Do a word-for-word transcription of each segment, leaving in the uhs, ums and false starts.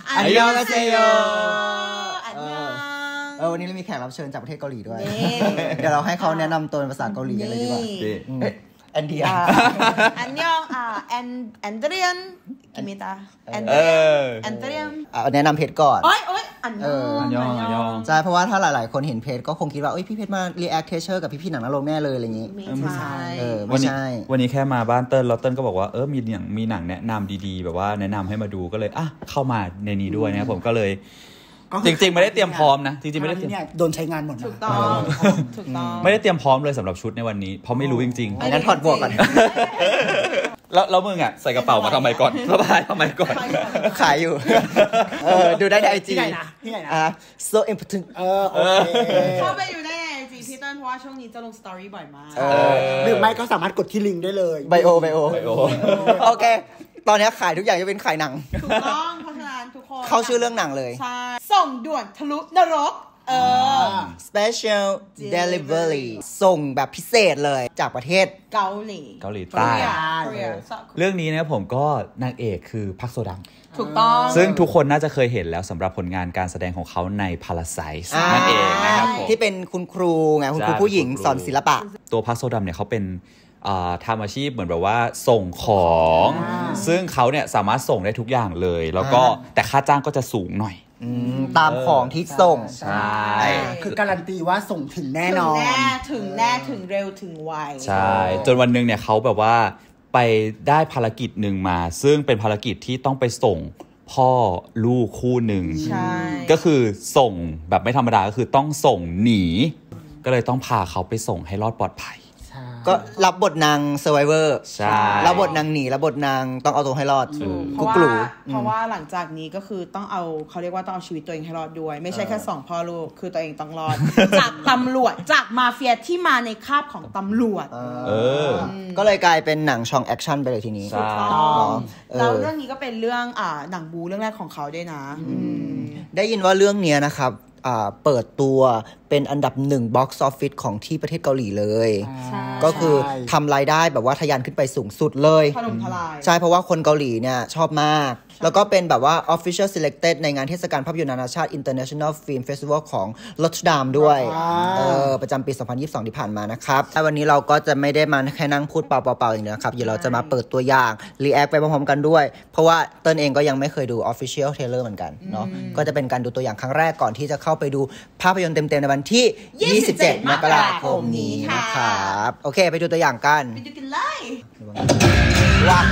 อันยองอาเซโยอันยองเออวันนี้เรามีแขกรับเชิญจากประเทศเกาหลีด้วยเดี๋ยวเราให้เขาแนะนำตัวเป็นภาษาเกาหลีกันเลยดีกว่าแอนเดียอันยองอ่าแอนแอนเดรียนกิมิตาแอนเดรียนแอนเดรียนแนะนำเพจก่อนโอ๊ยโอ๊ยอันยองอันยองอันยองใช่เพราะว่าถ้าหลายๆคนเห็นเพจก็คงคิดว่าเอ้ยพี่เพจมารีแอคเทเชอร์กับพี่ๆหนังนรกแน่เลยอะไรอย่างงี้ไม่ใช่เออไม่ใช่วันนี้แค่มาบ้านเติ้ลแล้วเติ้ลก็บอกว่าเออมีหนังมีหนังแนะนำดีๆแบบว่าแนะนำให้มาดูก็เลยอ่ะเข้ามาในนี้ด้วยนะผมก็เลยจริงๆไม่ได้เตรียมพร้อมนะจริงๆไม่ได้เตรียมโดนใช้งานหมดถูกต้องถูกต้องไม่ได้เตรียมพร้อมเลยสำหรับชุดในวันนี้เพราะไม่รู้จริงๆงั้นถอดบวกก่อนแล้วแล้วมึงอ่ะใส่กระเป๋ามาทำไมก่อนสบายทำไมก่อนขายอยู่เออดูได้ใน ไอ จีที่ไหนนะที่ไหนนะอ่ะ so important เออโอเคเข้าไปอยู่ได้ใน ไอ จี พี่เติ้ลเพราะว่าช่วงนี้จะลงสตอรี่บ่อยมากหรือไม่ก็สามารถกดที่ลิงก์ได้เลยไบโอไบโอโอเคตอนนี้ขายทุกอย่างจะเป็นขายหนังถูกต้องเพราะฉะนั้นทุกคนเข้าชื่อเรื่องหนังเลยใช่ส่งด่วนทะลุนรกเออ special delivery ส่งแบบพิเศษเลยจากประเทศเกาหลีเกาหลีใต้เรื่องนี้เนี่ยผมก็นางเอกคือพักโซดังถูกต้องซึ่งทุกคนน่าจะเคยเห็นแล้วสำหรับผลงานการแสดงของเขาใน Parasite นั่นเองนะครับผมที่เป็นคุณครูไงคุณครูผู้หญิงสอนศิลปะตัวพักโซดังเนี่ยเขาเป็นทำอาชีพเหมือนแบบว่าส่งของซึ่งเขาเนี่ยสามารถส่งได้ทุกอย่างเลยแล้วก็แต่ค่าจ้างก็จะสูงหน่อยตามของที่ส่งใช่คือการันตีว่าส่งถึงแน่นอนถึงแน่ถึงแน่ถึงเร็วถึงไวใช่จนวันนึงเนี่ยเขาแบบว่าไปได้ภารกิจหนึ่งมาซึ่งเป็นภารกิจที่ต้องไปส่งพ่อลูกคู่หนึ่งก็คือส่งแบบไม่ธรรมดาก็คือต้องส่งหนีก็เลยต้องพาเขาไปส่งให้รอดปลอดภัยก็รับบทนาง survivor ใช่รับบทนางหนีรับบทนางต้องเอาตัวให้รอดเพราะว่าเพราะว่าหลังจากนี้ก็คือต้องเอาเขาเรียกว่าต้องเอาชีวิตตัวเองให้รอดด้วยไม่ใช่แค่สองพ่อลูกคือตัวเองต้องรอดจากตำรวจจากมาเฟียที่มาในคาบของตำรวจเออก็เลยกลายเป็นหนังช่องแอคชั่นไปเลยทีนี้ใช่แล้วเรื่องนี้ก็เป็นเรื่องอ่าหนังบูเรื่องแรกของเขาด้วยนะได้ยินว่าเรื่องนี้นะครับเปิดตัวเป็นอันดับหนึ่ง box office ของที่ประเทศเกาหลีเลยก็คือทำรายได้แบบว่าทะยานขึ้นไปสูงสุดเลยถล่มทลายใช่เพราะว่าคนเกาหลีเนี่ยชอบมากแล้วก็เป็นแบบว่า official selected ในงานเทศกาลภาพยนตร์นานาชาติ International Film Festival ของรอตเตอร์ดัมด้วยเออประจำปีสองพันยี่สิบสองที่ผ่านมานะครับแต่วันนี้เราก็จะไม่ได้มาแค่นั่งพูดเปล่าๆอย่างเดียวนะครับเดี๋ยวเราจะมาเปิดตัวอย่าง react ไปพร้อมๆกันด้วยเพราะว่าเติ้ลเองก็ยังไม่เคยดู official trailer เหมือนกันเนาะก็จะเป็นการดูตัวอย่างครั้งแรกก่อนที่จะเข้าไปดูภาพยนตร์เต็มๆในวันที่ยี่สิบเจ็ดมกราคมนี้นะครับโอเคไปดูตัวอย่างกันไปดูกันเลยว้า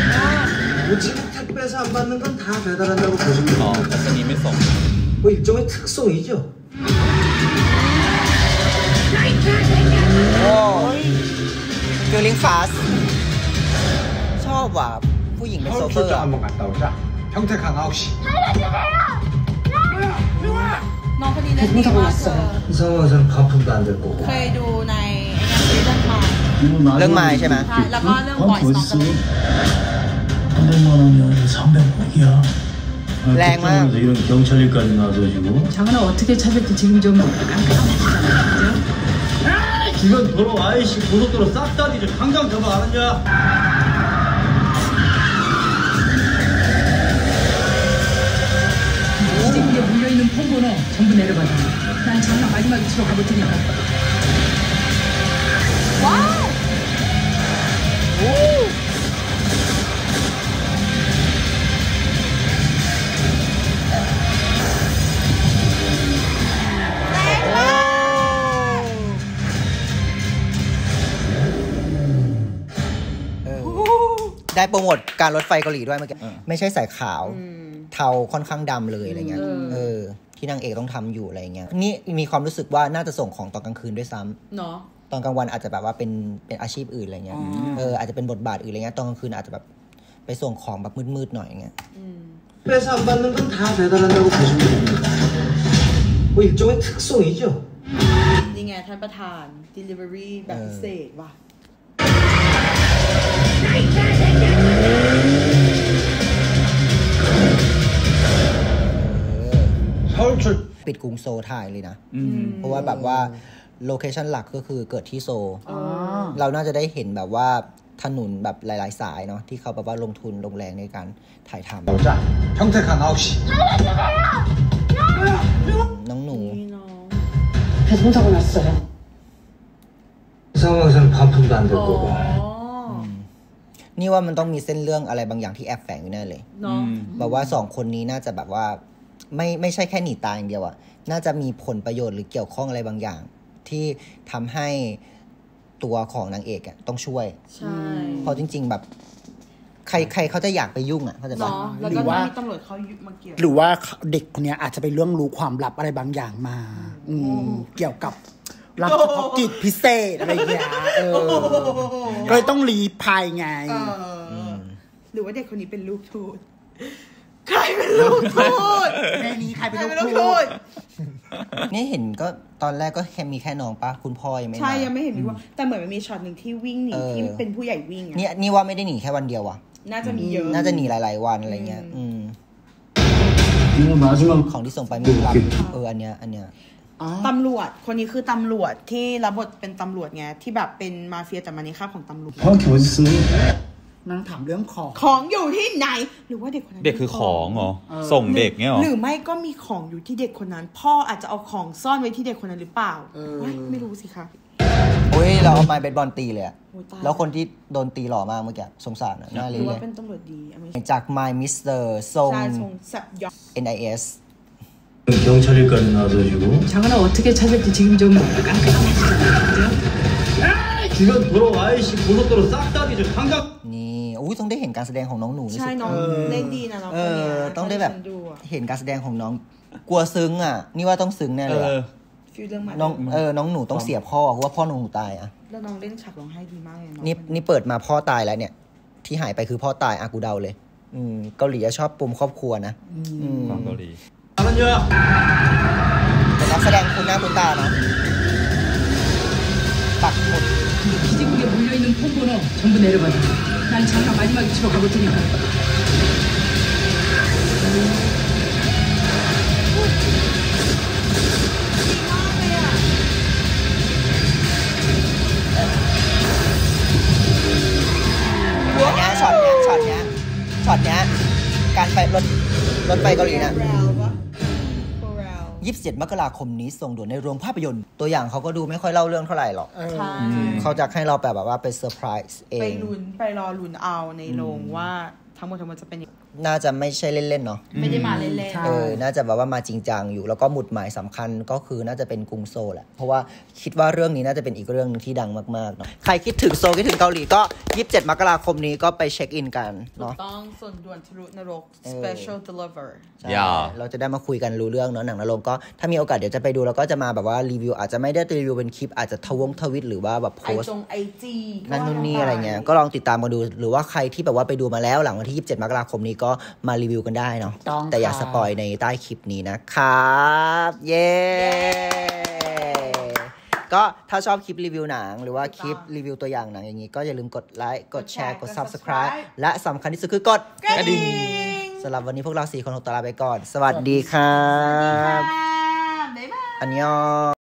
택배에서 안 받는 건 다 배달한다고 보시면 어, 대표님이 송. 뭐 일종의 특송이죠. 오, feeling fast. ชอบว่ะผู้หญิงเป็นโซเฟอร์ 한번 갔다 오자. 평택항 아홉 시. 살려주세요. 누구야? น้องคนนี้เล่นดีมากเลย 이 상황에서는 가품도 안 될 거고. เคยดูในเรื่องไม้เรื่องไม้ใช่ไหมใช่แล้วก็เรื่องบอยสองกัน 삼백만 원이면 삼백억이야. 랭마. 이런 경찰일까지 나서지고. 장은아 어떻게 찾을지 지금 좀 깜깜하시잖아요. 기건 도로 아이씨 고속도로 싹 다 뒤져 당장 잡아 알았냐? 지지국에 물려있는 폰번호 전부 내려받아. 난 장난 마지막 위치로 가볼 테니까. 와우! 오!ได้โปรโมทการรถไฟเกาหลีด้วยเมื่อกี้ไม่ใช่สายขาวเทาค่อนข้างดำเลยอะไรเงี้ยเออที่นางเอกต้องทำอยู่อะไรเงี้ยนี่มีความรู้สึกว่าน่าจะส่งของตอนกลางคืนด้วยซ้ำเนาะตอนกลางวันอาจจะแบบว่าเป็นเป็นอาชีพอื่นอะไรเงี้ยเอออาจจะเป็นบทบาทอื่นอะไรเงี้ยตอนกลางคืนอาจจะแบบไปส่งของแบบมืดๆหน่อยอย่างเงี้ย 택배에서 안 받는 건 다 배달한다고 보시면 됩니다. 뭐 일종의 특송이죠. นี่ไงท่านประธาน delivery แบบพิเศษว่ะปิดกรุงโซลถ่ายเลยนะเพราะว่าแบบว่าโลเคชั่นหลักก็คือเกิดที่โซลเราน่าจะได้เห็นแบบว่าถนนแบบหลายๆสายเนาะที่เขาแบบว่าลงทุนลงแรงในการถ่ายทำ 여자 평택한 아홉 시 น้องหนูพี่น้อง 배송사고 났어요. 그 상황에서는 반품도 안 될 อ๋อ 거고 นี่ว่ามันต้องมีเส้นเรื่องอะไรบางอย่างที่แอบแฝงอยู่แน่เลยเนาะแบบว่าสองคนนี้น่าจะแบบว่าไม่ไม่ใช่แค่หนีตายอย่างเดียวอะน่าจะมีผลประโยชน์หรือเกี่ยวข้องอะไรบางอย่าง ที่ทำให้ตัวของนางเอกอะต้องช่วยใช่เพราะจริง ๆ แบบใครใครเขาจะอยากไปยุ่งอะเข้าใจปะเนาะแล้วหรืก็อว่ามีตำรวจเขามาเกี่ยวหรือว่าเด็กคนเนี้ยอาจจะไปเรื่องรู้ความลับอะไรบางอย่างมา อืมเกี่ยวกับรับเฉพาะกิจพิเศษอะไรอย่างเงี้ยเออก็เลยต้องรีพายไงเออหรือว่าเด็กคนนี้เป็นลูกทูตใครเป็นลูกทูตในนี้ใครเป็นใครลูกเป็นลูกทูทูตตนี่เห็นก็ตอนแรกก็แค่มีแค่น้องปะคุณพ่อยังไม่ใช่มายังไม่เห็นมีว่า แต่เหมือนมันมีช็อตหนึ่งที่วิ่งหนีเออที่เป็นผู้ใหญ่วิ่งอะนี่นี่ว่าไม่ได้หนีแค่วันเดียวอะน่าจะมีเยอะน่าจะหนีหลาย ๆ วันอะไรเงี้ย อืม 이거 마지막 ของที่ส่งไปมีรับเอออันเนี้ยอันเนี้ยตำรวจคนนี้คือตำรวจที่รับบทเป็นตำรวจไงที่แบบเป็นมาเฟียแต่มาในคราบของตำรวจ 정확히 어디 있어? นางถามเรื่องของของอยู่ที่ไหน หรือว่าเด็กคนนั้นเด็กคือของเหรอเออส่งเด็กเงี้ยเหรอหรือไม่ก็มีของอยู่ที่เด็กคนนั้น พ่ออาจจะเอาของซ่อนไว้ที่เด็กคนนั้นหรือเปล่าเออเฮ้ยไม่รู้สิคะโอ้ยเราเอาไม้เบสบอลตีเลยอะโอ้ยตายแล้วคนที่โดนตีหล่อมากเมื่อกี้สงสารอะน่าหเลี้รืยอเลว่าย เป็นตำรวจดีอ่ะไม่ใช่จาก My Mister ทรงใช่ทรงสับยอกเอ็น ไอ เอส 경찰일까지 놔둬주고 장은아 어떻게 찾을지 지금 좀 깜깜해지잖아요. 주변 돌아와 이씨 고속도로 싹 다 뒤져 당장 นี่อุ้ยต้องได้เห็นการแสดงของน้องหนูนี่ใช่สิน้องเล่นดีนะน้องเอคนเนี้อย ต้องได้แบบฉันดูอะเห็นการแสดงของน้องกลัวซึ้งอ่ะ นี่ว่าต้องซึ้งแน่เอเลยอะอฟิลเรื่องมาน้องเออน้องหนูต้องเสียพ่อเพราะว่าพ่อหนูตายอ่ะแล้วน้องเล่นฉากร้องไห้ดีมากเลยน้องนี่นี่เปิดมาพ่อตายแล้วเนี่ย ที่หายไปคือพ่อตายอากูเดาเลย อืมเกาหลีจะชอบปมครอบครัวนะอืมของเกาหลี 나는요 เป็นนักแสดงคุณหน้าคุณตาเนาะปักหมุด 기지국에 몰려있는 폰번호 전부 내려받아. 난 장난 마지막 위치로 가볼 테니까. อันเนี้ยช็อตเนี้ยช็อตเนี้ยช็อตเนี้ยการไปรถรถไฟเกาหลีนะแรลปะโคแรลยี่สิบเจ็ดมกราคมนี้ส่งด่วนในโรงภาพยนตร์ตัวอย่างเขาก็ดูไม่ค่อยเล่าเรื่องเท่าไหร่หรอกเออใช่เขาจะให้เราแบบว่าไปเซอร์ไพรส์เอไปงลุ้นไปรอลุ้นเอาในโรงว่าทั้งหมดทั้งมวลจะเป็นยังไงน่าจะไม่ใช่เล่นๆเนาะไม่ได้มาเล่นใช่เออน่าจะแบบว่ามาจริงจังอยู่แล้วก็หมุดหมายสำคัญก็คือน่าจะเป็นกรุงโซลแหละเพราะว่าคิดว่าเรื่องนี้น่าจะเป็นอีกเรื่องหนึงที่ดังมากๆเนาะใครคิดถึงโซลคิดถึงเกาหลีก็ยี่สิบเจ็ดมกราคมนี้ก็ไปเช็คอินกันๆถูกเนาะต้องส่วนด่วนทะลุนรกเออ special deliver ใช่อย่าเราจะได้มาคุยกันรู้เรื่องเนาะหนังนรงค์ก็ถ้ามีโอกาสเดี๋ยวจะไปดูแล้วก็จะมาแบบว่ารีวิวอาจจะไม่ได้รีวิวเป็นคลิปอาจจะทวงทวิตหรือว่าแบบโพไอสต์จงไอจีนั่นนู่นนี่อะไรเงี้ยก็ลองติดตามมาดูหรือว่าใครที่แบบว่าไปดูมาแล้วหลังวันที่ยี่สิบเจ็ดมกราคมนี้ก็มารีวิวกันได้เนาะต้องแต่อย่าค่ะสปอยในใต้คลิปนี้นะครับเย้ก็ถ้าชอบคลิปรีวิวหนังหรือว่าคลิปรีวิวตัวอย่างหนังอย่างนี้ก็อย่าลืมกดไลค์กดแชร์กด Subscribe และสำคัญที่สุดคือกดกระดิ่งสำหรับวันนี้พวกเราสี่คนขอตัวลาไปก่อน สวัสดีครับบ๊ายบายอันยอง